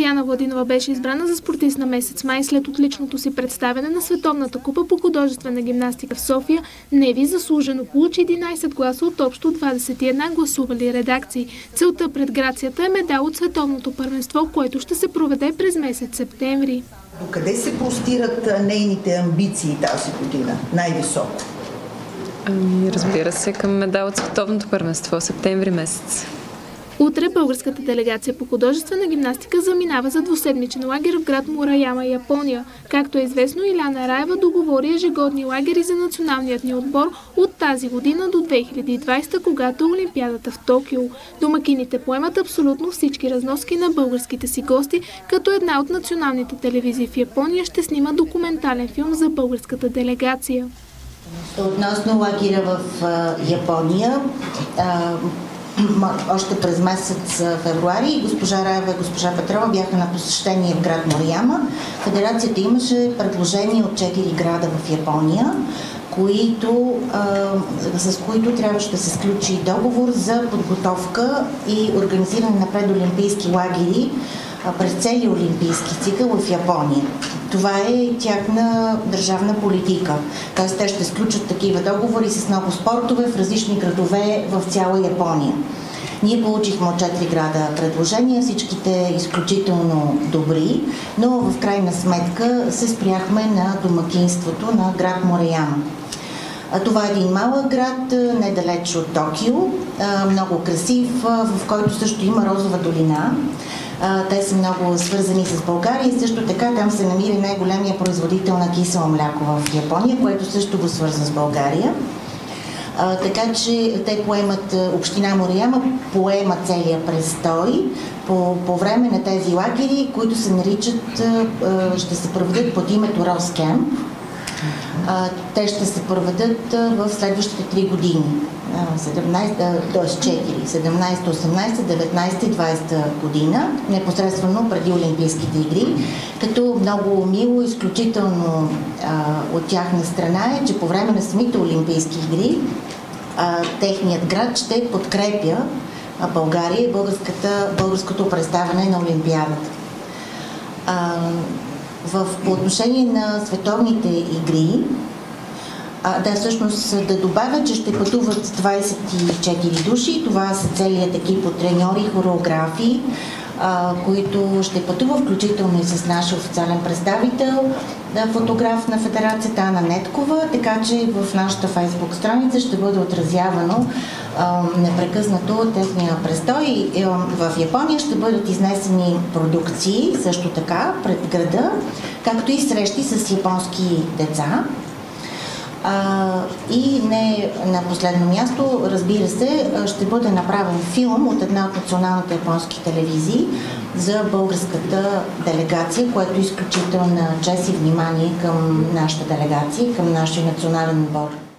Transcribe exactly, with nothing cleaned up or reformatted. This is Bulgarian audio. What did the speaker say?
Илияна Владинова беше избрана за спортист на месец май след отличното си представяне на Световната купа по художествена гимнастика в София. Неви заслужено получи единайсет гласа от общо двадесет и една гласували редакции. Целта пред Грацията е медал от Световното първенство, което ще се проведе през месец септември. Докъде се простират нейните амбиции тази година най-високо? Ами, разбира се, към медал от Световното първенство, септември месец. Утре българската делегация по художествена гимнастика заминава за двуседмичен лагер в град Мураяма, Япония. Както е известно, Иляна Раева договори ежегодни лагери за националният ни отбор от тази година до две хиляди и двадесета, когато е Олимпиадата в Токио. Домакините поемат абсолютно всички разноски на българските си гости, като една от националните телевизии в Япония ще снима документален филм за българската делегация. Относно лагера в Япония, още през месец февруари госпожа Раева и госпожа Петрова бяха на посещение в град Морияма. Федерацията имаше предложение от четири града в Япония, които, а, с които трябваше да се сключи договор за подготовка и организиране на предолимпийски лагери през целия олимпийски цикъл в Япония. Това е тяхна държавна политика. Тоест те ще сключат такива договори с много спортове в различни градове в цяла Япония. Ние получихме от четири града предложения, всичките изключително добри, но в крайна сметка се спряхме на домакинството на град Морияма. Това е един малък град, недалеч от Токио, много красив, в който също има розова долина. Те са много свързани с България и също така там се намира най-големия производител на кисело мляко в Япония, което също го свързва с България. А, така че те поемат, община Морияма поема целия престой по, по време на тези лагери, които се наричат, а, ще се проведат под името Роскемп. А, те ще се проведат а, в следващите три години. т.е. четири, седемнадесета, осемнадесета, деветнадесета и двадесета година, непосредствено преди Олимпийските игри, като много мило, изключително а, от тяхна страна е, че по време на самите Олимпийски игри а, техният град ще подкрепя а, България и българското представяне на Олимпиадата. А, в, по отношение на световните игри, А, да, всъщност да добавя, че ще пътуват двадесет и четири души. Това са целият екип от треньори, хореографи, а, които ще пътува, включително и с нашия официален представител, да, фотограф на Федерацията Ана Неткова, така че в нашата фейсбук страница ще бъде отразявано а, непрекъснато техния престой. В Япония ще бъдат изнесени продукции, също така, пред града, както и срещи с японски деца. А, и не на последно място, разбира се, ще бъде направен филм от една от националните японски телевизии за българската делегация, което е изключителна чест и внимание към нашата делегация, към нашия национален отбор.